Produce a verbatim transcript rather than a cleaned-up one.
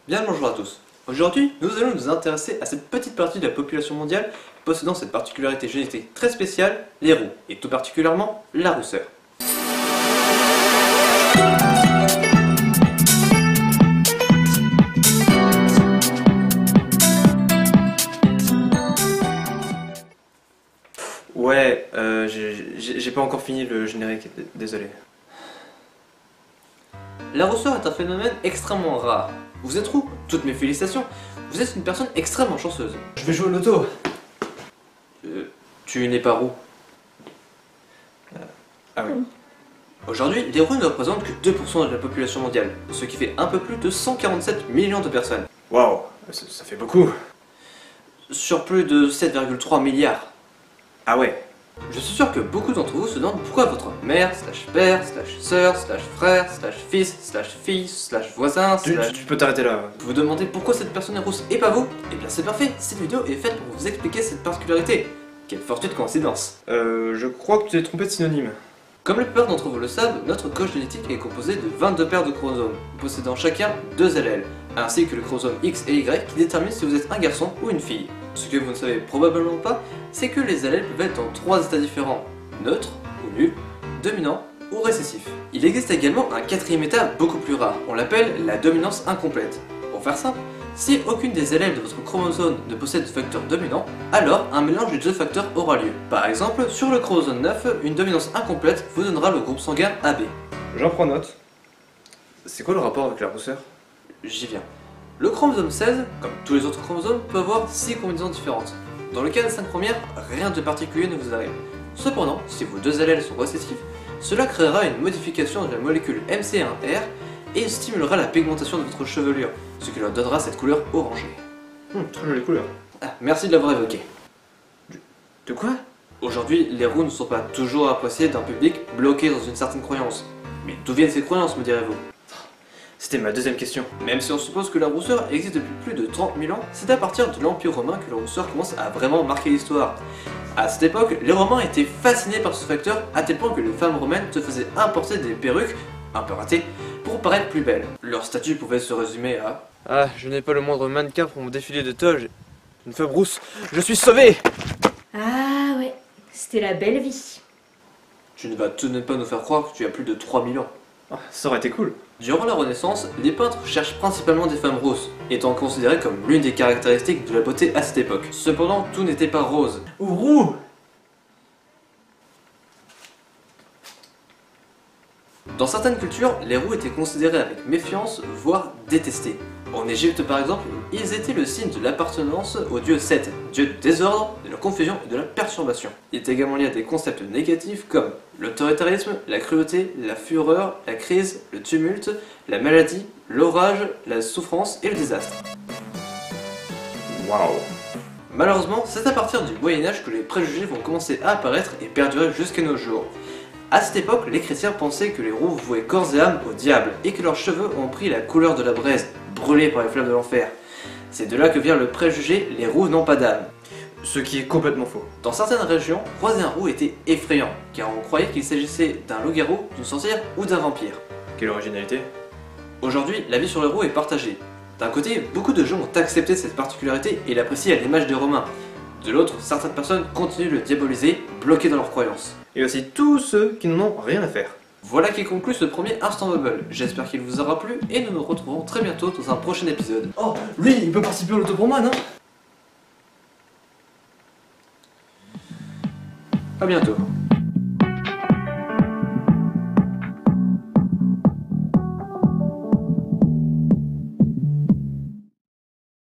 Bien le bonjour à tous. Aujourd'hui, nous allons nous intéresser à cette petite partie de la population mondiale possédant cette particularité génétique très spéciale, les roux, et tout particulièrement la rousseur. Ouais, euh, j'ai pas encore fini le générique, désolé. La rousseur est un phénomène extrêmement rare. Vous êtes roux, toutes mes félicitations. Vous êtes une personne extrêmement chanceuse. Je vais jouer au loto. Euh, tu n'es pas roux. Euh, ah oui. Aujourd'hui, les roux ne représentent que deux pour cent de la population mondiale, ce qui fait un peu plus de cent quarante-sept millions de personnes. Waouh, ça, ça fait beaucoup. Sur plus de sept virgule trois milliards. Ah ouais. Je suis sûr que beaucoup d'entre vous se demandent pourquoi votre mère, slash père, slash sœur, slash frère, slash fils, slash fille, slash voisin, Tu, slash... tu, tu peux t'arrêter là. Vous vous demandez pourquoi cette personne est rousse et pas vous? Eh bien c'est parfait, cette vidéo est faite pour vous expliquer cette particularité. Quelle fortuite coïncidence. Euh, je crois que tu t'es trompé de synonyme. Comme la plupart d'entre vous le savent, notre code génétique est composé de vingt-deux paires de chromosomes, possédant chacun deux allèles, ainsi que le chromosome X et Y qui déterminent si vous êtes un garçon ou une fille. Ce que vous ne savez probablement pas, c'est que les allèles peuvent être dans trois états différents, neutre ou nul, dominant ou récessif. Il existe également un quatrième état beaucoup plus rare, on l'appelle la dominance incomplète. Pour faire simple, si aucune des allèles de votre chromosome ne possède de facteur dominant, alors un mélange des deux facteurs aura lieu. Par exemple, sur le chromosome neuf, une dominance incomplète vous donnera le groupe sanguin A B. J'en prends note. C'est quoi le rapport avec la rousseur? J'y viens. Le chromosome seize, comme tous les autres chromosomes, peut avoir six combinaisons différentes. Dans le cas des cinq premières, rien de particulier ne vous arrive. Cependant, si vos deux allèles sont récessifs, cela créera une modification de la molécule M C un R et stimulera la pigmentation de votre chevelure, ce qui leur donnera cette couleur orangée. Hum, très jolie couleur. Ah, merci de l'avoir évoqué. De quoi? Aujourd'hui, les roux ne sont pas toujours appréciés d'un public bloqué dans une certaine croyance. Mais d'où viennent ces croyances, me direz-vous? C'était ma deuxième question. Même si on suppose que la rousseur existe depuis plus de trente mille ans, c'est à partir de l'Empire romain que la rousseur commence à vraiment marquer l'histoire. À cette époque, les Romains étaient fascinés par ce facteur à tel point que les femmes romaines se faisaient importer des perruques, un peu ratées, pour paraître plus belles. Leur statut pouvait se résumer à... Ah, je n'ai pas le moindre mannequin pour mon défilé de toge. Une femme rousse, je suis sauvé! Ah ouais, c'était la belle vie. Tu ne vas tout de même pas nous faire croire que tu as plus de trois mille ans. Ah, ça aurait été cool. Durant la Renaissance, les peintres cherchent principalement des femmes rousses, étant considérées comme l'une des caractéristiques de la beauté à cette époque. Cependant, tout n'était pas rose. Ou roux! Dans certaines cultures, les roux étaient considérés avec méfiance, voire détestés. En Égypte par exemple, ils étaient le signe de l'appartenance au dieu Seth, dieu du désordre, de la confusion et de la perturbation. Il est également lié à des concepts négatifs comme l'autoritarisme, la cruauté, la fureur, la crise, le tumulte, la maladie, l'orage, la souffrance et le désastre. Waouh! Malheureusement, c'est à partir du Moyen-Âge que les préjugés vont commencer à apparaître et perdurer jusqu'à nos jours. À cette époque, les chrétiens pensaient que les roux vouaient corps et âme au diable et que leurs cheveux ont pris la couleur de la braise, brûlés par les flammes de l'enfer. C'est de là que vient le préjugé « les roux n'ont pas d'âme ». Ce qui est complètement faux. Dans certaines régions, croiser un roux était effrayant, car on croyait qu'il s'agissait d'un loup-garou, d'une sorcière ou d'un vampire. Quelle originalité. Aujourd'hui, l'avis sur les roux est partagé. D'un côté, beaucoup de gens ont accepté cette particularité et l'apprécient à l'image des Romains. De l'autre, certaines personnes continuent de le diaboliser, bloqués dans leurs croyances. Et aussi tous ceux qui n'en ont rien à faire. Voilà qui conclut ce premier Instant Bubble. J'espère qu'il vous aura plu et nous nous retrouvons très bientôt dans un prochain épisode. Oh, lui, il peut participer au loto pour moi, non? À bientôt.